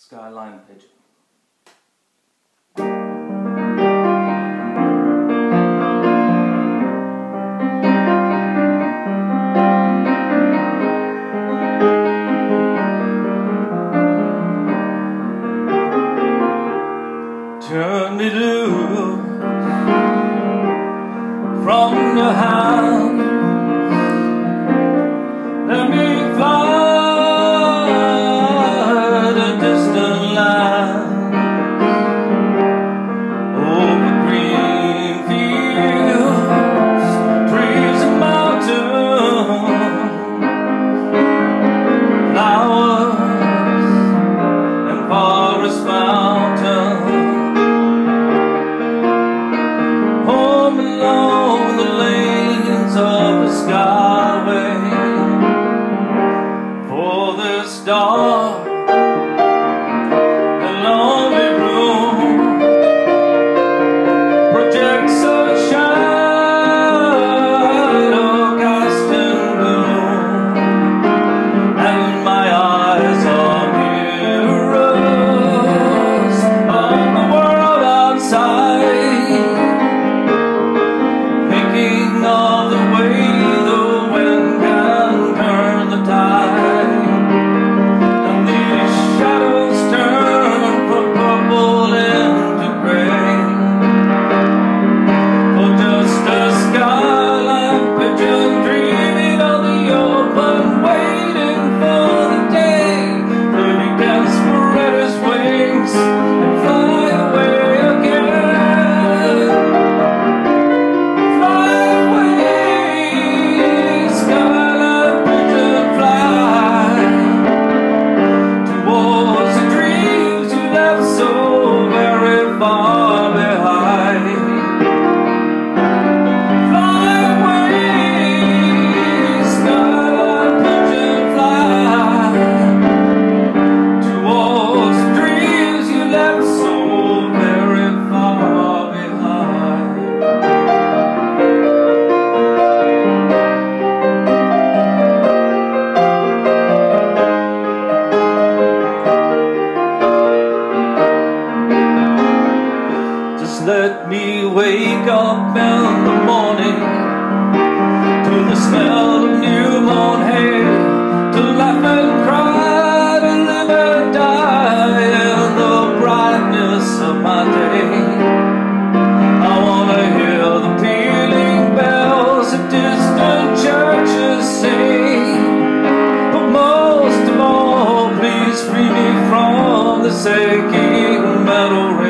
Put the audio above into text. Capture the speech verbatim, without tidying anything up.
Skyline Pigeon. Turn me loose from your hand, let me fly to distant land, over green fields, trees and mountains, flowers and forest fountains. Home along the lanes of the skyway, for this dark and lonely room projects a shadow cast in gloom, and my eyes are mirrors of the world outside, of the way the wind can turn the tide, and these shadows turn from purple into gray, for just a skyline pigeon dreaming on the open, waiting for the day that he can spread his wings and fly away again. Far behind, fly away, skyline pigeon, fly towards the dreams you left so very far behind. Let me wake up in the morning to the smell of new-mown hay, to laugh and cry, to live and die in the brightness of my day. I want to hear the pealing bells of distant churches sing, but most of all, please free me from this aching metal ring.